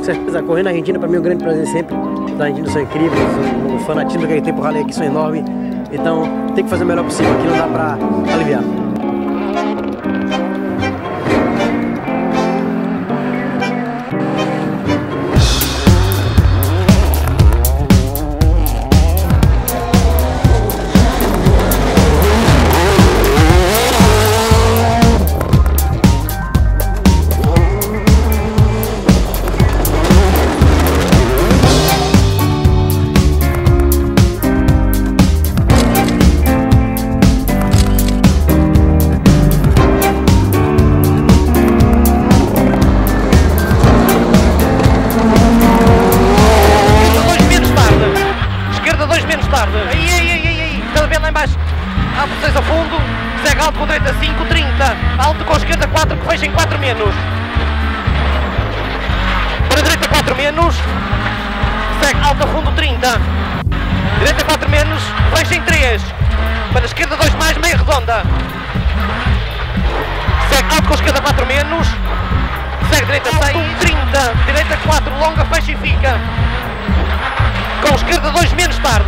Correndo na Argentina, para mim é um grande prazer sempre. Os argentinos são incríveis, o fanatismo que ele tem por rally aqui são enorme. Então tem que fazer o melhor possível aqui, não dá para aliviar. Cada vez lá em baixo, alto 6 a fundo, segue alto com direita 5, 30, alto com esquerda 4, que fecha em 4 menos, para a direita 4 menos, segue alto a fundo 30, direita 4 menos, fecha em 3, para a esquerda 2 mais, meia redonda, segue alto com esquerda 4 menos, segue direita 6, 30, direita 4, longa, fecha e fica, com esquerda 2 menos tarde.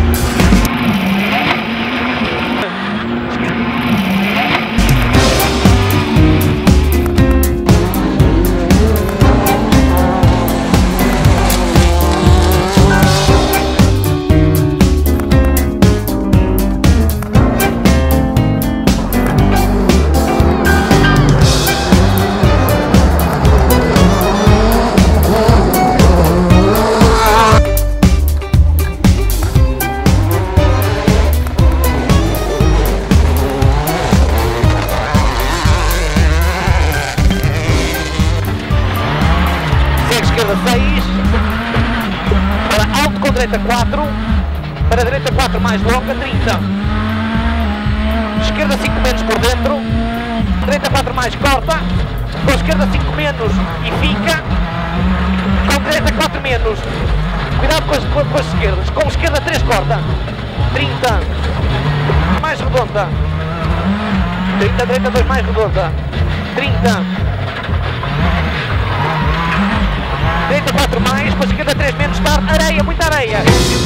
Esquerda 6, para alto com direita 4, para direita 4 mais longa, 30, esquerda 5 menos por dentro, direita 4 mais corta, com esquerda 5 menos e fica, com direita 4 menos, cuidado com as esquerdas, com esquerda 3 corta, 30, mais redonda, 30, direita 2 mais redonda, 30, direita 4 mais, para a esquerda 3 menos tarde, areia, muita areia.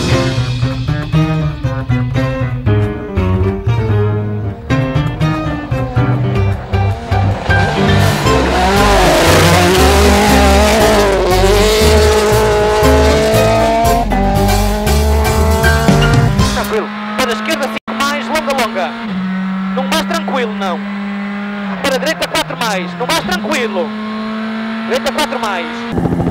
Tranquilo. Para a esquerda 5 mais, longa, longa. Não vais tranquilo, não. Para a direita 4 mais, não vais tranquilo. Direita 4 mais.